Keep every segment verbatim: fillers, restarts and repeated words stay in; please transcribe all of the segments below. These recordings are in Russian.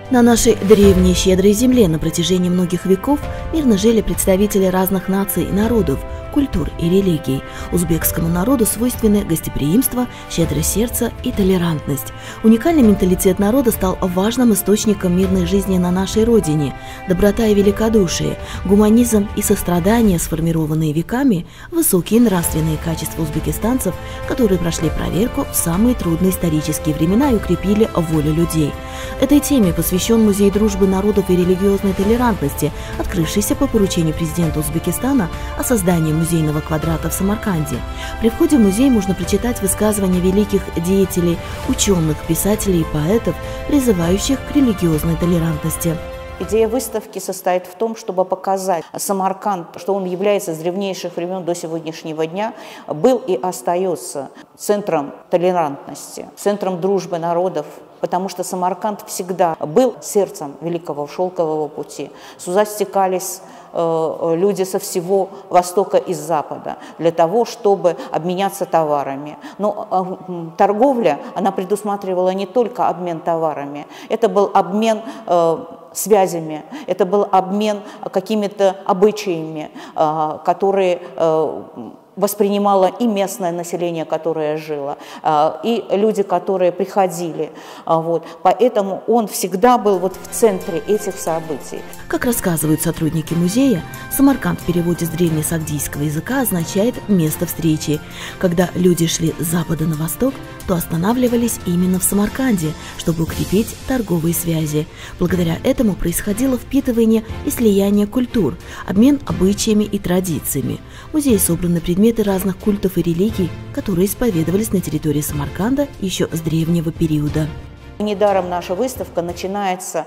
На нашей древней щедрой земле на протяжении многих веков мирно жили представители разных наций и народов, культур и религий. Узбекскому народу свойственны гостеприимство, щедрое сердце и толерантность. Уникальный менталитет народа стал важным источником мирной жизни на нашей родине. Доброта и великодушие, гуманизм и сострадание, сформированные веками, высокие нравственные качества узбекистанцев, которые прошли проверку в самые трудные исторические времена и укрепили волю людей. Этой теме посвящен Музей дружбы народов и религиозной толерантности, открывшийся по поручению президента Узбекистана о создании музейного квадрата в Самарканде. При входе в музей можно прочитать высказывания великих деятелей, ученых, писателей и поэтов, призывающих к религиозной толерантности. Идея выставки состоит в том, чтобы показать Самарканд, что он является с древнейших времен до сегодняшнего дня, был и остается центром толерантности, центром дружбы народов, потому что Самарканд всегда был сердцем Великого Шелкового пути. Сюда стекались э, люди со всего Востока и Запада для того, чтобы обменяться товарами. Но э, торговля, она предусматривала не только обмен товарами, это был обмен э, связями, это был обмен какими-то обычаями, э, которые э, воспринимало и местное население, которое жило, и люди, которые приходили. Вот. Поэтому он всегда был вот в центре этих событий. Как рассказывают сотрудники музея, Самарканд в переводе с древнесагдийского языка означает «место встречи». Когда люди шли с запада на восток, то останавливались именно в Самарканде, чтобы укрепить торговые связи. Благодаря этому происходило впитывание и слияние культур, обмен обычаями и традициями. В музее собраны предметы разных культов и религий, которые исповедовались на территории Самарканда еще с древнего периода. Недаром наша выставка начинается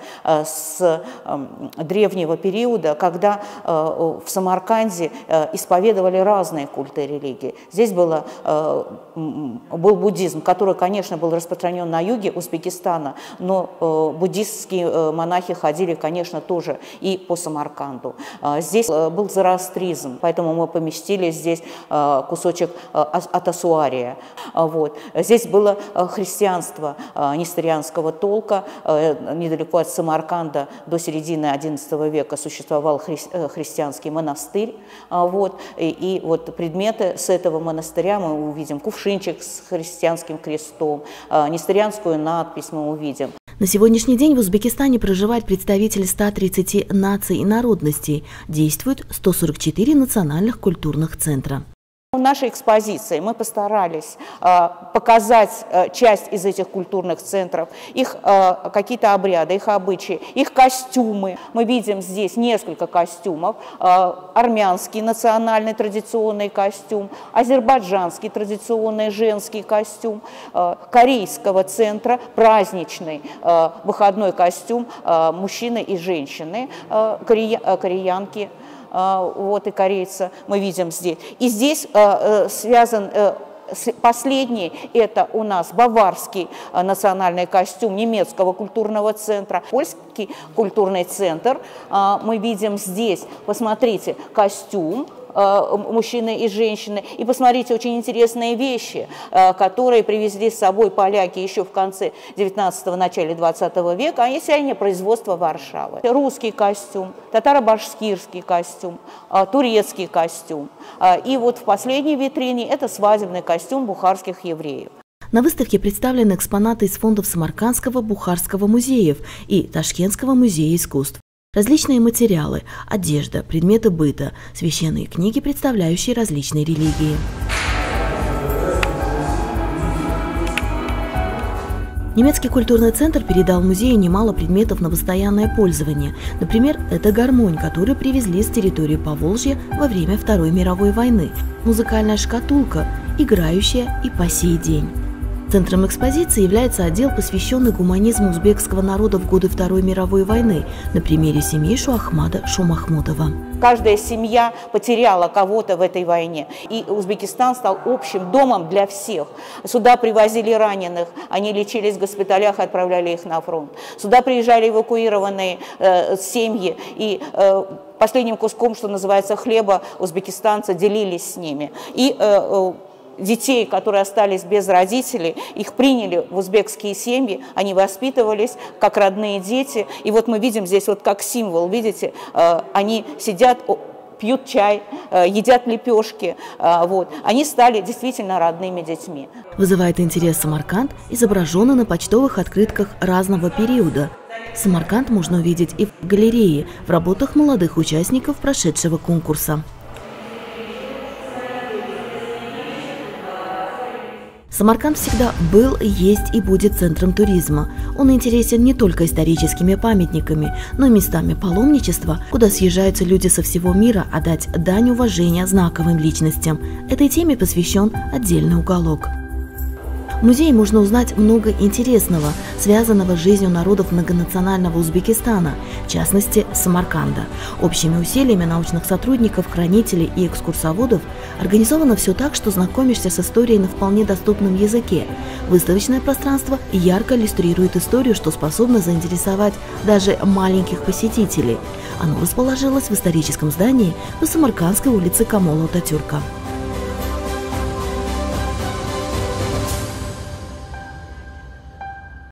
с древнего периода, когда в Самарканде исповедовали разные культы и религии. Здесь было, был буддизм, который, конечно, был распространен на юге Узбекистана, но буддистские монахи ходили, конечно, тоже и по Самарканду. Здесь был зороастризм, поэтому мы поместили здесь кусочек от Асуария. Вот. Здесь было христианство, несторианство толка. Недалеко от Самарканда до середины одиннадцатого века существовал хри христианский монастырь. Вот. И, и вот предметы с этого монастыря мы увидим. Кувшинчик с христианским крестом, несторианскую надпись мы увидим. На сегодняшний день в Узбекистане проживают представители ста тридцати наций и народностей. Действуют сто сорок четыре национальных культурных центра. В нашей экспозиции мы постарались э, показать э, часть из этих культурных центров, их э, какие-то обряды, их обычаи, их костюмы. Мы видим здесь несколько костюмов. Э, армянский национальный традиционный костюм, азербайджанский традиционный женский костюм, э, корейского центра праздничный э, выходной костюм э, мужчины и женщины, э, корея, э, кореянки. Вот и корейца мы видим здесь. И здесь э, связан э, последний, это у нас баварский э, национальный костюм немецкого культурного центра, польский культурный центр. Э, мы видим здесь, посмотрите, костюм мужчины и женщины. И посмотрите, очень интересные вещи, которые привезли с собой поляки еще в конце девятнадцатого, начале двадцатого века, а если они производства Варшавы. Русский костюм, татаро-башкирский костюм, турецкий костюм. И вот в последней витрине это свадебный костюм бухарских евреев. На выставке представлены экспонаты из фондов Самаркандского, Бухарского музеев и Ташкентского музея искусств. Различные материалы, одежда, предметы быта, священные книги, представляющие различные религии. Немецкий культурный центр передал музею немало предметов на постоянное пользование. Например, это гармонь, которую привезли с территории Поволжья во время Второй мировой войны. Музыкальная шкатулка, играющая и по сей день. Центром экспозиции является отдел, посвященный гуманизму узбекского народа в годы Второй мировой войны на примере семьи Шуахмада Шумахмудова. Каждая семья потеряла кого-то в этой войне, и Узбекистан стал общим домом для всех. Сюда привозили раненых, они лечились в госпиталях, отправляли их на фронт. Сюда приезжали эвакуированные э, семьи, и э, последним куском, что называется, хлеба узбекистанцы делились с ними. И э, детей, которые остались без родителей, их приняли в узбекские семьи, они воспитывались как родные дети. И вот мы видим здесь вот как символ, видите, они сидят, пьют чай, едят лепешки. Вот. Они стали действительно родными детьми. Вызывает интерес Самарканд, изображенный на почтовых открытках разного периода. Самарканд можно увидеть и в галерее, в работах молодых участников прошедшего конкурса. Самарканд всегда был, есть и будет центром туризма. Он интересен не только историческими памятниками, но и местами паломничества, куда съезжаются люди со всего мира отдать дань уважения знаковым личностям. Этой теме посвящен отдельный уголок. В музее можно узнать много интересного, связанного с жизнью народов многонационального Узбекистана, в частности, Самарканда. Общими усилиями научных сотрудников, хранителей и экскурсоводов организовано все так, что знакомишься с историей на вполне доступном языке. Выставочное пространство ярко иллюстрирует историю, что способно заинтересовать даже маленьких посетителей. Оно расположилось в историческом здании на Самаркандской улице Камола Ататюрка.